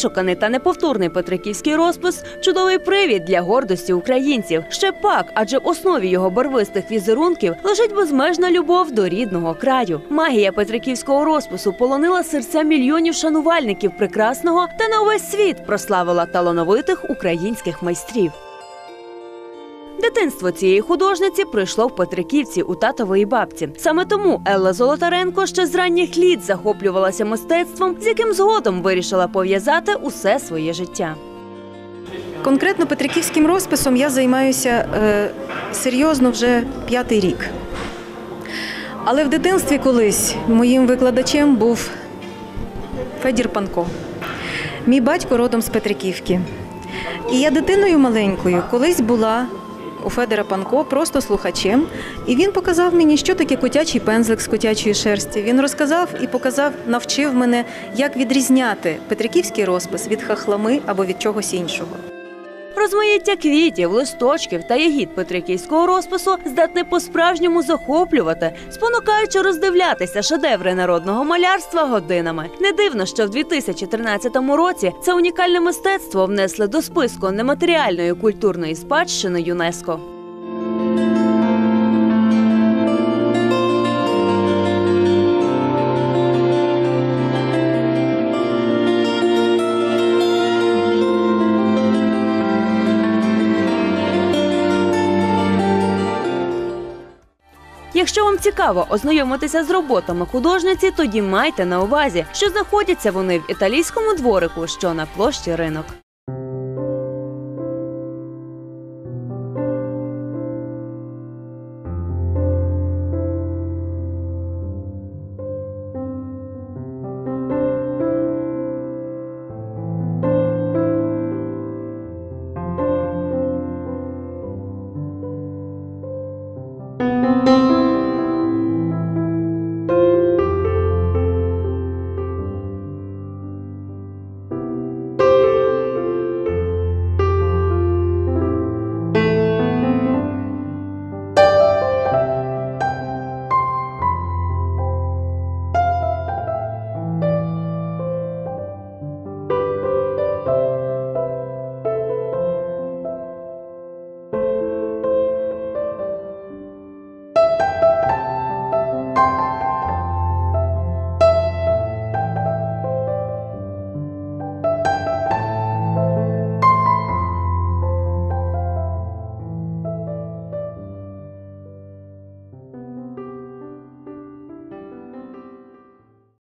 Вишуканий та неповторний петриківський розпис – чудовий привід для гордості українців. Ще пак, адже в основі його барвистих візерунків лежить безмежна любов до рідного краю. Магія петриківського розпису полонила серця мільйонів шанувальників прекрасного та на увесь світ прославила талановитих українських майстрів. Дитинство цієї художниці пройшло в Петриківці у татової бабці. Саме тому Елла Золотаренко ще з ранніх літ захоплювалася мистецтвом, з яким згодом вирішила пов'язати усе своє життя. Конкретно петриківським розписом я займаюся серйозно вже 5-й рік. Але в дитинстві колись моїм викладачем був Федір Панко. Мій батько родом з Петриківки. І я дитиною маленькою колись була у Федора Панко просто слухачем. І він показав мені, що таке котячий пензлик з котячої шерсті. Він розказав і показав, навчив мене, як відрізняти петриківський розпис від хахлами або від чогось іншого. Розмаїття квітів, листочків та ягід петриківського розпису здатне по-справжньому захоплювати, спонукаючи роздивлятися шедеври народного малярства годинами. Не дивно, що в 2013 році це унікальне мистецтво внесли до списку нематеріальної культурної спадщини ЮНЕСКО. Якщо вам цікаво ознайомитися з роботами художниці, тоді майте на увазі, що знаходяться вони в італійському дворику, що на площі Ринок.